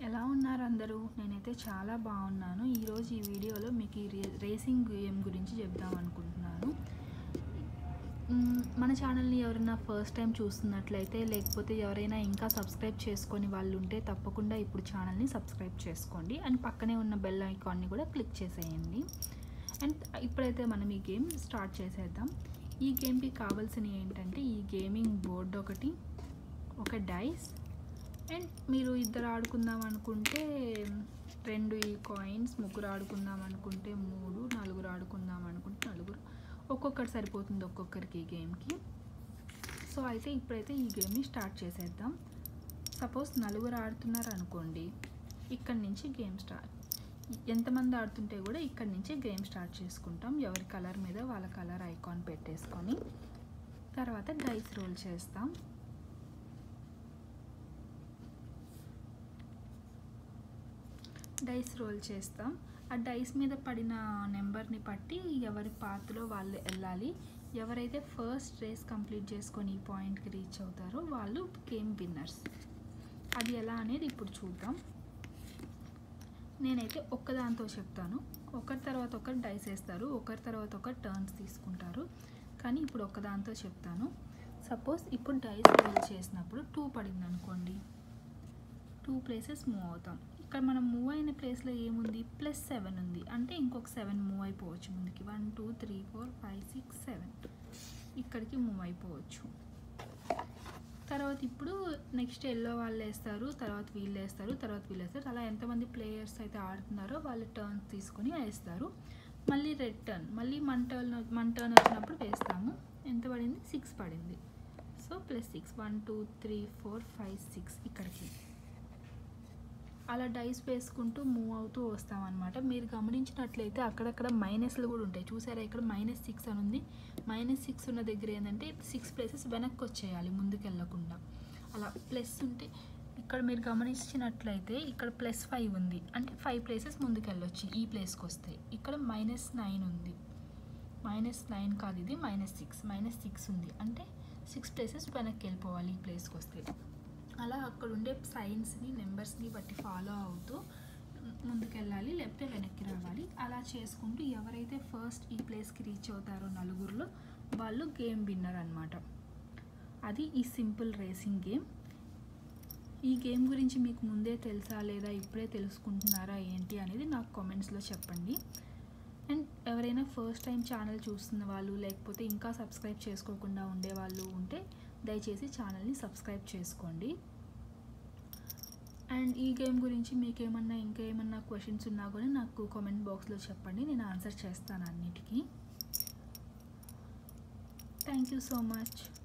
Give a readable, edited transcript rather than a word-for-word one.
ఎలా ఉన్నారు అందరూ? నేనైతే చాలా బాగున్నాను. ఈరోజు ఈ వీడియోలో మీకు రేసింగ్ గేమ్ గురించి చెప్దాం అనుకుంటున్నాను. మన ఛానల్ని ఎవరైనా ఫస్ట్ టైం చూస్తున్నట్లయితే, లేకపోతే ఎవరైనా ఇంకా సబ్స్క్రైబ్ చేసుకొని వాళ్ళు ఉంటే తప్పకుండా ఇప్పుడు ఛానల్ని సబ్స్క్రైబ్ చేసుకోండి. అండ్ పక్కనే ఉన్న బెల్ ఐకాన్ని కూడా క్లిక్ చేసేయండి. అండ్ ఇప్పుడైతే మనం ఈ గేమ్ స్టార్ట్ చేసేద్దాం. ఈ గేమ్కి కావాల్సినవి ఏంటంటే, ఈ గేమింగ్ బోర్డు ఒకటి, ఒక డైస్, అండ్ మీరు ఇద్దరు ఆడుకుందాం అనుకుంటే 2 ఈ కాయిన్స్, ముగ్గురు ఆడుకుందాం అనుకుంటే 3, నలుగురు ఆడుకుందాం అనుకుంటే 4, ఒక్కొక్కటి సరిపోతుంది ఒక్కొక్కరికి ఈ గేమ్కి. సో అయితే ఇప్పుడైతే ఈ గేమ్ని స్టార్ట్ చేసేద్దాం. సపోజ్ 4 ఆడుతున్నారు అనుకోండి, ఇక్కడి నుంచి గేమ్ స్టార్ట్. ఎంతమంది ఆడుతుంటే కూడా ఇక్కడి నుంచి గేమ్ స్టార్ట్ చేసుకుంటాం. ఎవరి కలర్ మీద వాళ్ళ కలర్ ఐకాన్ పెట్టేసుకొని తర్వాత డైస్ రోల్ చేస్తాం. డైస్ రోల్ చేస్తాం. ఆ డైస్ మీద పడిన నెంబర్ని బట్టి ఎవరి పాత్లో వాళ్ళు వెళ్ళాలి. ఎవరైతే ఫస్ట్ రేస్ కంప్లీట్ చేసుకొని ఈ పాయింట్కి రీచ్ అవుతారో వాళ్ళు గేమ్ విన్నర్స్. అది ఎలా అనేది ఇప్పుడు చూద్దాం. నేనైతే ఒక్కదాంతో చెప్తాను. ఒకరి తర్వాత ఒకరు డైస్ వేస్తారు, ఒకరి తర్వాత ఒకరు టర్న్స్ తీసుకుంటారు. కానీ ఇప్పుడు ఒక్కదాంతో చెప్తాను. సపోజ్ ఇప్పుడు డైస్ రోల్ చేసినప్పుడు 2 పడింది అనుకోండి, 2 ప్లేసెస్ మూవ్ అవుతాం. ఇక్కడ మనం మూవ్ అయిన ప్లేస్లో ఏముంది, +7 ఉంది. అంటే ఇంకొక 7 మూవ్ అయిపోవచ్చు ముందుకి. 1 2 3 4 5 6 7 ఇక్కడికి మూవ్ అయిపోవచ్చు. తర్వాత ఇప్పుడు నెక్స్ట్ ఎల్లో వాళ్ళు వేస్తారు, తర్వాత వీళ్ళు వేస్తారు, తర్వాత వీళ్ళు వేస్తారు. అలా ఎంతమంది ప్లేయర్స్ అయితే ఆడుతున్నారో వాళ్ళు టర్న్స్ తీసుకొని వేస్తారు. మళ్ళీ రెడ్ టర్న్, మళ్ళీ మన టర్న్ వచ్చినప్పుడు వేస్తాము. ఎంత పడింది, 6 పడింది. సో +6, 1 2 3 4 5 6 ఇక్కడికి అలా డైస్ వేసుకుంటూ మూవ్ అవుతూ వస్తామన్నమాట. మీరు గమనించినట్లయితే అక్కడక్కడ మైనస్లు కూడా ఉంటాయి. చూసారా, ఇక్కడ -6 అని ఉంది. -6 ఉన్న దగ్గర ఏంటంటే 6 ప్లేసెస్ వెనక్కి వచ్చేయాలి, ముందుకు వెళ్ళకుండా. అలా ప్లస్ ఉంటే ఇక్కడ మీరు గమనించినట్లయితే ఇక్కడ +5 ఉంది. అంటే 5 ప్లేసెస్ ముందుకు వెళ్ళొచ్చు ఈ ప్లేస్కి వస్తే. ఇక్కడ -9 ఉంది. -9 కాదు, ఇది -6 ఉంది. అంటే 6 ప్లేసెస్ వెనక్కి వెళ్ళిపోవాలి ఈ ప్లేస్కి వస్తే. అలా అక్కడ ఉండే సైన్స్ని, నెంబర్స్ని బట్టి ఫాలో అవుతూ ముందుకెళ్ళాలి, లేకపోతే వెనక్కి రావాలి. అలా చేసుకుంటూ ఎవరైతే ఫస్ట్ ఈ ప్లేస్కి రీచ్ అవుతారో 4లో వాళ్ళు గేమ్ విన్నర్ అనమాట. అది ఈ సింపుల్ రేసింగ్ గేమ్. ఈ గేమ్ గురించి మీకు ముందే తెలుసా లేదా ఇప్పుడే తెలుసుకుంటున్నారా ఏంటి అనేది నాకు కామెంట్స్లో చెప్పండి. అండ్ ఎవరైనా ఫస్ట్ టైం ఛానల్ చూస్తున్న వాళ్ళు, లేకపోతే ఇంకా సబ్స్క్రైబ్ చేసుకోకుండా ఉండేవాళ్ళు ఉంటే దయచేసి ఛానల్ని సబ్స్క్రైబ్ చేసుకోండి. అండ్ ఈ గేమ్ గురించి మీకు ఇంకా ఏమన్నా క్వశ్చన్స్ ఉన్నా కూడా నాకు కామెంట్ బాక్స్లో చెప్పండి, నేను ఆన్సర్ చేస్తాను అన్నిటికీ. Thank you so much.